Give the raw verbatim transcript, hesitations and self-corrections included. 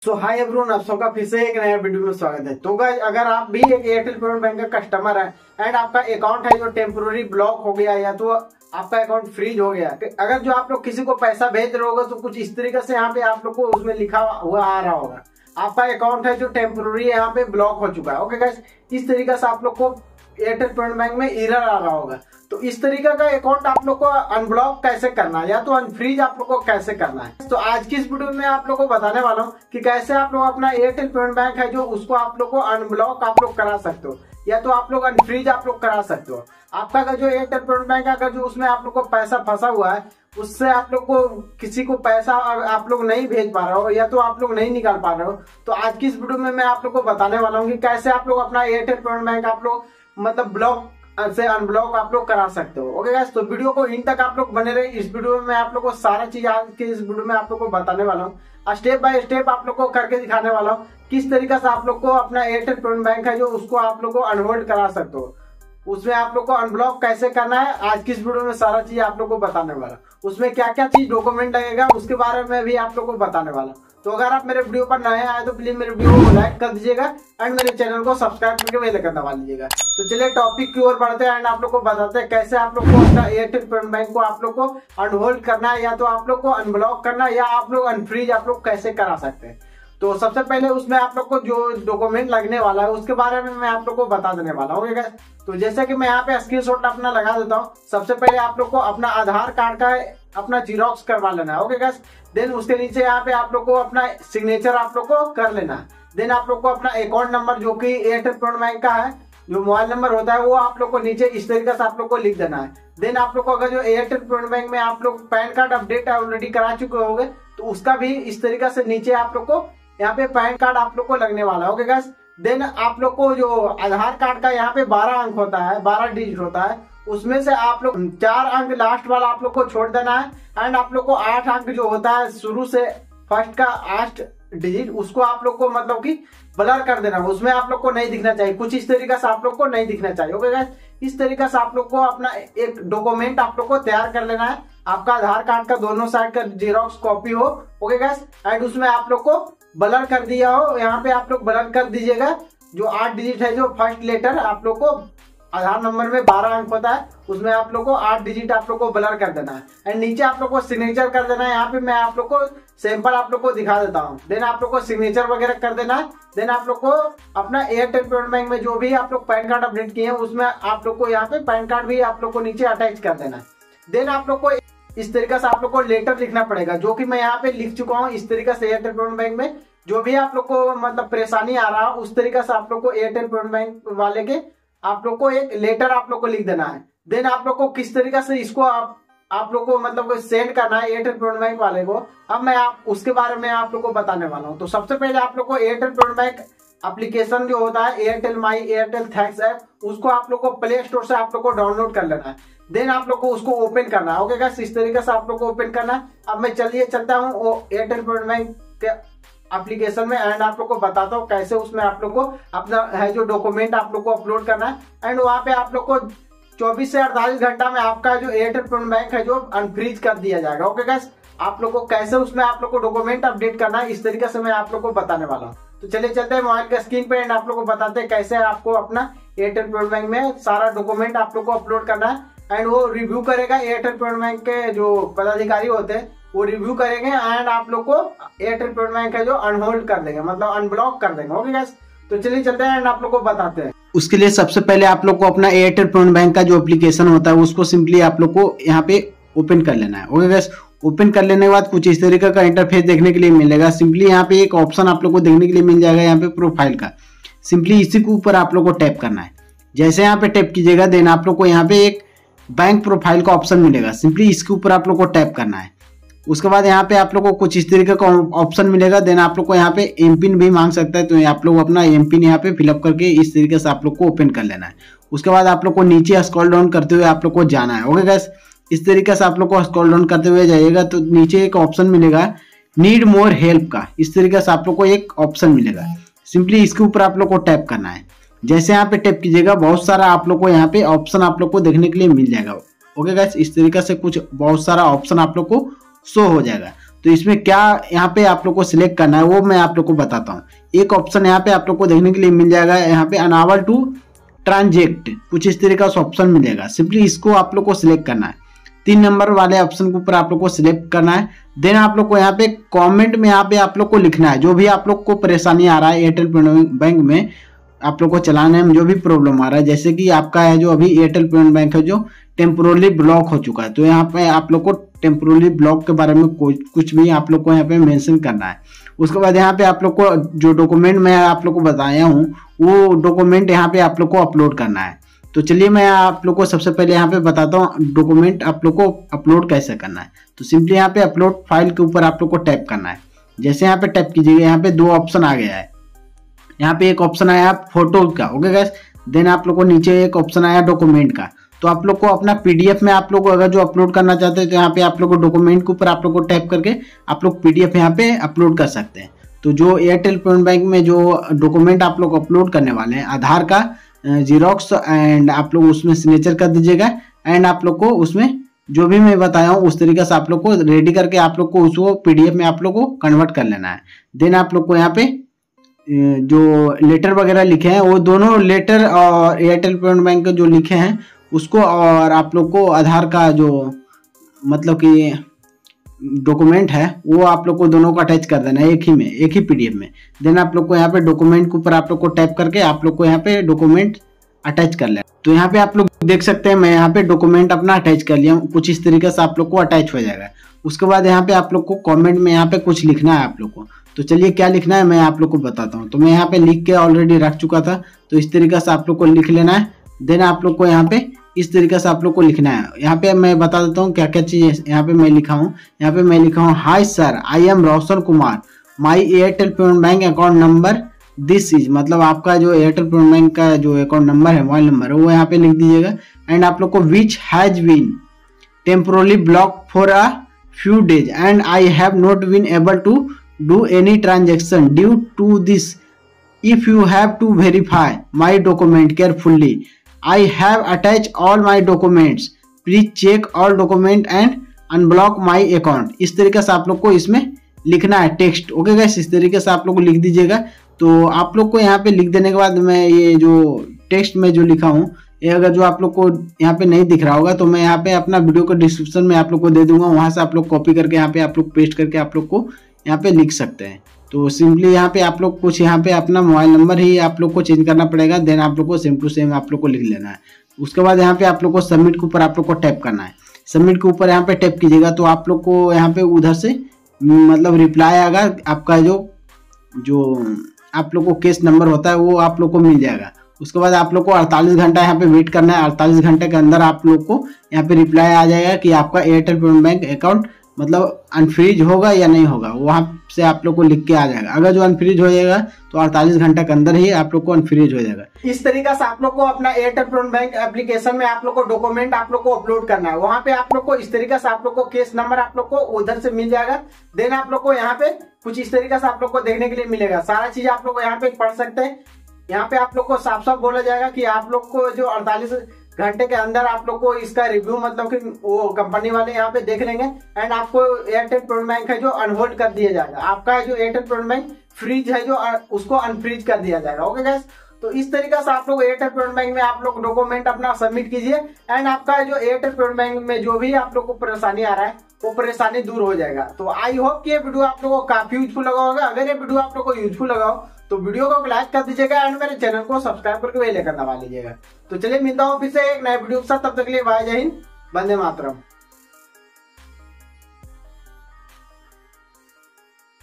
सो hi everyone, आप सबका फिर से एक नया वीडियो में स्वागत है। तो गाइस, अगर आप भी एक एयरटेल पेमेंट बैंक का कस्टमर है एंड आपका अकाउंट है जो टेम्पोररी ब्लॉक हो गया या तो आपका अकाउंट फ्रीज हो गया, अगर जो आप लोग किसी को पैसा भेज रहे होगा तो कुछ इस तरीके से यहाँ पे आप लोग को उसमें लिखा हुआ आ रहा होगा, आपका अकाउंट है जो टेम्पोररी यहाँ पे ब्लॉक हो चुका है। ओके गाइस, इस तरीके से आप लोग को एयरटेल पेमेंट बैंक में एरर आ रहा होगा। तो इस तरीके का अकाउंट आप लोग को अनब्लॉक कैसे करना है या तो अनफ्रीज आप लोग को कैसे करना है, तो आज की इस वीडियो में आप लोग को बताने वाला हूँ कि कैसे आप लोग अपना एयरटेल पेमेंट बैंक है जो उसको आप लोग को अनब्लॉक आप लोग करा सकते हो या तो आप लोग अनफ्रीज आप लोग करा सकते हो। आपका अगर जो एयरटेल पेमेंट बैंक अगर जो उसमें आप लोग को पैसा फंसा हुआ है, उससे आप लोग को किसी को पैसा आप लोग नहीं भेज पा रहे हो या तो आप लोग नहीं निकाल पा रहे हो, तो आज की इस वीडियो में मैं आप लोग को बताने वाला हूँ कि कैसे आप लोग अपना एयरटेल पेमेंट बैंक आप लोग मतलब ब्लॉक से अनब्लॉक आप लोग करा सकते हो। ओके गाइस, तो वीडियो को इन तक आप लोग बने रहे। इस वीडियो में मैं आप लोग को सारा चीज आज के इस वीडियो में आप लोग को बताने वाला हूँ, स्टेप बाय स्टेप आप लोग को करके दिखाने वाला हूँ किस तरीके से आप लोग को अपना एयरटेल पेमेंट बैंक है जो उसको आप लोग को अनहोल्ड करा सकते हो, उसमें आप लोग को अनब्लॉक कैसे करना है। आज की इस वीडियो में सारा चीज आप लोग को बताने वाला, उसमें क्या क्या चीज डॉक्यूमेंट लगेगा उसके बारे में भी आप लोग को बताने वाला। तो अगर आप मेरे वीडियो पर नए आए तो प्लीज मेरे वीडियो को लाइक कर दीजिएगा एंड मेरे चैनल को सब्सक्राइब करके बेल आइकन दबा लीजिएगा। तो चलिए टॉपिक की ओर बढ़ते हैं एंड आप लोग को बताते हैं कैसे आप लोग को अपना एयरटेल पेमेंट बैंक को आप लोग को अनहोल्ड करना है या तो आप लोग को अनब्लॉक करना है या आप लोग अनफ्रीज आप लोग कैसे करा सकते हैं। तो सबसे पहले उसमें आप लोग को जो डॉक्यूमेंट लगने वाला है उसके बारे में मैं आप लोग को बता देने वाला हूँ। तो जैसे कि मैं यहाँ पे स्क्रीनशॉट अपना लगा देता हूँ। सबसे पहले आप लोग को अपना आधार कार्ड का अपना जीरोक्स करवा लेना है। ओके गाइस, देन उसके नीचे यहाँ पे आप लोग को अपना सिग्नेचर आप लोग को कर लेना है। देन आप लोग को अपना अकाउंट नंबर जो कि एयरटेल पेमेंट बैंक का है जो मोबाइल नंबर होता है वो आप लोग को नीचे इस तरीके से आप लोग को लिख देना है। देन आप लोग को अगर जो एयरटेल पेमेंट बैंक में आप लोग पैन कार्ड अपडेट ऑलरेडी करा चुके होंगे तो उसका भी इस तरीके से नीचे आप लोग को यहाँ पे पैन कार्ड आप लोग को लगने वाला है। ओके गाइस, देन आप लोग को जो आधार कार्ड का यहाँ पे बारह अंक होता है, बारह डिजिट होता है, उसमें से आप लोग चार अंक लास्ट वाला आप लोग को छोड़ देना है एंड आप लोग को आठ अंक जो होता है शुरू से फर्स्ट का आठ डिजिट उसको आप लोग को मतलब कि ब्लर कर देना है, उसमें आप लोग को नहीं दिखना चाहिए, कुछ इस तरीके से आप लोग को नहीं दिखना चाहिए। ओके गाइस, इस तरीके से आप लोग को अपना एक डॉक्यूमेंट आप लोग को तैयार कर लेना है। आपका आधार कार्ड का दोनों साइड का जीरोक्स कॉपी हो। ओके गाइस, एंड उसमें आप लोग को ब्लर कर दिया हो, यहाँ पे आप लोग ब्लर कर दीजिएगा। जो आठ डिजिट है जो फर्स्ट लेटर आप लोग को आधार नंबर में बारह अंक होता है उसमें आप लोग को आठ डिजिट आप लोग को ब्लर कर देना है एंड नीचे आप लोग को सिग्नेचर कर देना है। यहाँ पे मैं आप लोग को सैंपल आप लोग को दिखा देता हूँ। देन आप लोग को सिग्नेचर वगैरह कर देना है। देन आप लोग को अपना एयरटेल पेमेंट बैंक में जो भी आप लोग पैन कार्ड अपडेट किए हैं उसमें आप लोग को यहाँ पे पैन कार्ड भी आप लोग को नीचे अटैच कर देना है। देन आप लोग को इस तरीके से आप लोग को लेटर लिखना पड़ेगा जो कि मैं यहाँ पे लिख चुका हूँ। इस तरीके से एयरटेल पेमेंट बैंक में जो भी आप लोग को मतलब परेशानी आ रहा है उस तरीके से आप लोग को एयरटेल पेमेंट बैंक वाले के आप लोग को एक लेटर आप लोग को लिख देना है। देन आप लोग को किस तरीके से इसको आप आप लोग को मतलब सेंड करना है एयरटेल पेमेंट बैंक वाले को, अब मैं आप उसके बारे में आप लोग को बताने वाला हूँ। तो सबसे पहले आप लोग को एयरटेल पेमेंट बैंक एप्लीकेशन जो होता है Airtel my Airtel thanks app उसको आप लोग को प्ले स्टोर से आप लोग को डाउनलोड कर लेना है। देन आप लोग को उसको ओपन करना है। ओके गाइस, इस तरीके से आप लोग को ओपन करना है। अब मैं चलिए चलता हूँ वो एयरटेल पेमेंट बैंक के एप्लीकेशन में एंड आप लोग को बताता हूँ कैसे उसमें आप लोग को अपना है जो डॉक्यूमेंट आप लोग को अपलोड करना है एंड वहाँ पे आप लोग को चौबीस से अड़तालीस घंटा में आपका जो एयरटेल पेमेंट बैंक है जो अनफ्रीज कर दिया जाएगा। ओके गाइस, आप लोग को कैसे उसमें आप लोग को डॉक्यूमेंट अपडेट करना है इस तरीके से मैं आप लोग को बताने वाला हूँ। तो चलिए चलते हैं मोबाइल के स्क्रीन पे एंड आप लोग को बताते हैं कैसे आपको अपना एयरटेल पेमेंट बैंक में सारा डॉक्यूमेंट आप लोग को अपलोड करना है एंड वो रिव्यू करेगा। एयरटेल पेमेंट बैंक के जो पदाधिकारी होते हैं वो रिव्यू करेंगे एंड आप लोग को एयरटेल पेमेंट बैंक है जो अनहोल्ड कर देंगे मतलब अनब्लॉक कर देंगे। ओके गाइस, तो चलिए चलते हैं एंड आप लोग को बताते हैं। उसके लिए सबसे पहले आप लोग को अपना एयरटेल पेमेंट बैंक का जो एप्लीकेशन होता है उसको सिंपली आप लोग को यहाँ पे ओपन कर लेना है। ओके गाइस, ओपन कर लेने के बाद कुछ इस तरीके का इंटरफेस देखने के लिए मिलेगा। सिंपली यहाँ पे एक ऑप्शन आप लोग को देखने के लिए मिल जाएगा यहाँ पे प्रोफाइल का, सिंपली इसी के ऊपर आप लोग को टैप करना है। जैसे यहाँ पे टैप कीजिएगा देन आप लोग को यहाँ पे एक बैंक प्रोफाइल का ऑप्शन मिलेगा, सिंपली इसके ऊपर आप लोग को टैप करना है। उसके बाद यहाँ पे आप लोग को कुछ इस तरीके का ऑप्शन मिलेगा। देन आप लोग को यहाँ पे एम पिन भी मांग सकता है, तो आप लोग अपना एम पिन यहाँ पे फिलअप करके इस तरीके से आप लोग को ओपन कर लेना है। उसके बाद आप लोग को नीचे स्क्रॉल डाउन करते हुए आप लोग को जाना है। ओके गाइस, इस तरीके से आप लोग को स्क्रॉल डाउन करते हुए जाइएगा तो नीचे एक ऑप्शन मिलेगा नीड मोर हेल्प का, इस तरीके से आप लोग को एक ऑप्शन मिलेगा। सिंपली इसके ऊपर आप लोग को टैप करना है। जैसे यहाँ पे टैप कीजिएगा बहुत सारा आप लोग को यहाँ पे ऑप्शन आप लोग को देखने के लिए मिल जाएगा। ओके गाइस, इस तरीके से कुछ बहुत सारा ऑप्शन आप लोग को शो हो जाएगा। तो इसमें क्या यहाँ पे आप लोग को सिलेक्ट करना है वो मैं आप लोग को बताता हूँ। एक ऑप्शन यहाँ पे आप लोग को देखने के लिए मिल जाएगा, यहाँ पे अनएबल टू ट्रांजेक्ट, कुछ इस तरीके का ऑप्शन मिलेगा। सिंपली इसको आप लोग को सिलेक्ट करना है। तीन नंबर वाले ऑप्शन के ऊपर आप लोग को सिलेक्ट करना है। देन आप लोग को यहाँ पे कमेंट में यहाँ पे आप लोग को लिखना है जो भी आप लोग को परेशानी आ रहा है एयरटेल पेमेंट बैंक में आप लोग को चलाने में जो भी प्रॉब्लम आ रहा है। जैसे कि आपका है जो अभी एयरटेल पेमेंट बैंक है जो टेम्पोरली ब्लॉक हो चुका है, तो यहाँ पे आप लोग को टेम्पोरली ब्लॉक के बारे में कुछ भी आप लोग को यहाँ पे मेंशन करना है। उसके बाद यहाँ पे आप लोग को जो डॉक्यूमेंट मैं आप लोग को बताया हूँ वो डॉक्यूमेंट यहाँ पे आप लोग को अपलोड करना है। तो चलिए मैं आप लोग को सबसे पहले यहाँ पे बताता हूँ डॉक्यूमेंट आप लोग को अपलोड कैसे करना है। तो सिंपली यहाँ पे अपलोड फाइल के ऊपर आप लोग को टैप करना है। जैसे यहाँ पे टैप कीजिएगा, यहाँ पे दो ऑप्शन आ गया है। यहाँ पे एक ऑप्शन आया फोटो का, ओके गाइस। देन आप लोग को नीचे एक ऑप्शन आया डॉक्यूमेंट का। तो आप लोग को अपना पीडीएफ में आप लोग को अगर जो अपलोड करना चाहते हैं तो यहाँ पे आप लोग को डॉक्यूमेंट के ऊपर आप लोग को टैप करके आप लोग पीडीएफ यहाँ पे अपलोड कर सकते हैं। तो जो एयरटेल पेमेंट बैंक में जो डॉक्यूमेंट आप लोग अपलोड करने वाले हैं, आधार का जीरोक्स एंड आप लोग उसमें सिग्नेचर कर दीजिएगा। एंड आप लोग को उसमें जो भी मैं बताया हूँ उस तरीके से आप लोग को रेडी करके आप लोग को उसको पीडीएफ में आप लोग को कन्वर्ट कर लेना है। देन आप लोग को यहाँ पे जो लेटर वगैरह लिखे हैं वो दोनों लेटर और एयरटेल पेमेंट बैंक के जो लिखे हैं उसको और आप लोग को आधार का जो मतलब कि डॉक्यूमेंट है वो आप लोग को दोनों को अटैच कर देना है एक ही में, एक ही पीडीएफ में। देन आप लोग को यहाँ पे डॉक्यूमेंट के ऊपर आप लोग को टैप करके आप लोग को यहाँ पे डॉक्यूमेंट अटैच कर लेना। तो यहाँ पे आप लोग देख सकते हैं मैं यहाँ पे डॉक्यूमेंट अपना अटैच कर लिया हूँ। कुछ इस तरीके से आप लोग को अटैच हो जाएगा। उसके बाद यहाँ पे आप लोग को कॉमेंट में यहाँ पे कुछ लिखना है आप लोग को। तो चलिए क्या लिखना है मैं आप लोग को बताता हूँ। तो मैं यहाँ पे लिख के ऑलरेडी रख चुका था, तो इस तरीके से आप लोग को लिख लेना है। देन आप लोग को यहाँ पे इस तरीके से आप लोग को लिखना है। यहाँ पे मैं बता देता हूँ क्या क्या चीज यहाँ पे मैं लिखा हूँ। यहाँ पे मैं लिखा हूँ, hi sir, I am Roshan Kumar, my Airtel payment bank account number this is, मतलब आपका जो एयरटेल पेमेंट बैंक का जो अकाउंट नंबर है, मोबाइल नंबर है, वो यहाँ पे लिख दीजिएगा। एंड आप लोग को which has been temporarily block for a few days and I have not been able to do any transaction due to this, if you have to verify my document carefully, I have attached all my documents. Please check all document and unblock my account. इस तरीके से आप लोग को इसमें लिखना है text, okay guys. इस तरीके से आप लोग को लिख दीजिएगा। तो आप लोग को यहाँ पे लिख देने के बाद मैं ये जो टेक्स्ट में जो लिखा हूँ ये अगर जो आप लोग को यहाँ पे नहीं दिख रहा होगा तो मैं यहाँ पे अपना वीडियो को डिस्क्रिप्शन में आप लोग को दे दूंगा, वहां से आप लोग कॉपी करके यहाँ पे आप लोग पेस्ट करके आप लोग को यहाँ पे लिख सकते हैं। तो सिंपली यहाँ पे आप लोग कुछ यहाँ पे अपना मोबाइल नंबर ही आप लोग को चेंज करना पड़ेगा। देन आप लोग को सेम टू सेम आप लोग को लिख लेना है। उसके बाद यहाँ पे आप लोग को सबमिट के ऊपर आप लोग को टैप करना है। सबमिट के ऊपर यहाँ पे टैप कीजिएगा तो आप लोग को यहाँ पे उधर से मतलब रिप्लाई आएगा, आपका जो जो आप लोग को केस नंबर होता है वो आप लोग को मिल जाएगा। उसके बाद आप लोग को अड़तालीस घंटा यहाँ पे वेट करना है। अड़तालीस घंटे के अंदर आप लोग को यहाँ पे रिप्लाई आ जाएगा कि आपका एयरटेल पेमेंट बैंक अकाउंट मतलब अनफ्रीज होगा या नहीं होगा, वहां से आप लोग को लिख के आ जाएगा। अगर जो अनफ्रीज हो जाएगा तो अड़तालीस घंटे के अंदर ही आप लोग को अनफ्रीज हो जाएगा। इस तरीके से आप लोग को अपना एयरटेल पेमेंट बैंक एप्लीकेशन में आप लोग को डॉक्यूमेंट आप लोग को अपलोड करना है। वहां पे आप लोग को इस तरीके से आप लोग को केस नंबर आप लोग को उधर से मिल जाएगा। देन आप लोग को यहाँ पे कुछ इस तरीके से आप लोग को देखने के लिए मिलेगा। सारा चीज आप लोग यहाँ पे पढ़ सकते हैं। यहाँ पे आप लोग को साफ साफ बोला जाएगा कि आप लोग को जो अड़तालीस घंटे के अंदर आप लोग को इसका रिव्यू मतलब कि वो कंपनी वाले यहाँ पे देख लेंगे एंड आपको एयरटेल पेमेंट बैंक है जो अनहोल्ड कर दिया जाएगा। आपका जो एयरटेल पेमेंट बैंक फ्रीज है जो उसको अनफ्रीज कर दिया जाएगा, ओके गाइस। तो इस तरीके से आप लोग एयरटेल पेमेंट बैंक में आप लोग डॉक्यूमेंट अपना सबमिट कीजिए एंड आपका जो एयरटेल पेमेंट बैंक में जो भी आप लोग को परेशानी आ रहा है वो परेशानी दूर हो जाएगा। तो आई होप कि ये वीडियो आप लोगों को काफी यूजफुल लगा होगा। अगर ये वीडियो आप लोग को यूजफुल लगा हो तो वीडियो को लाइक कर दीजिएगा एंड मेरे चैनल को सब्सक्राइब करके बेल आइकन दबा लीजिएगा। तो चलिए मिलता हूँ फिर से एक नए वीडियो के साथ, तब तक के लिए बाय, जय हिंद, वंदे मातरम।